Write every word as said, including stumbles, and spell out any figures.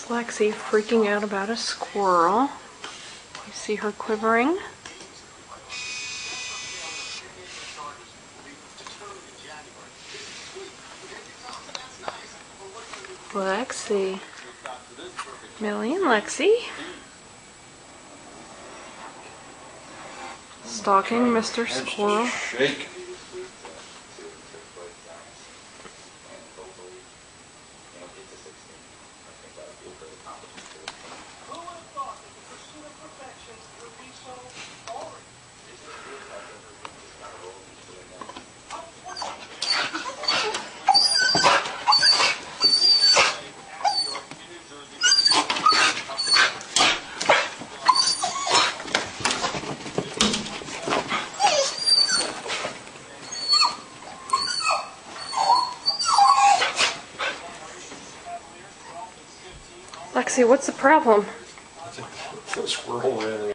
Lexi freaking out about a squirrel. You see her quivering? Lexi. Millie and Lexi. Stalking Mister Squirrel. Shake. Lexi, what's the problem? It's a squirrel in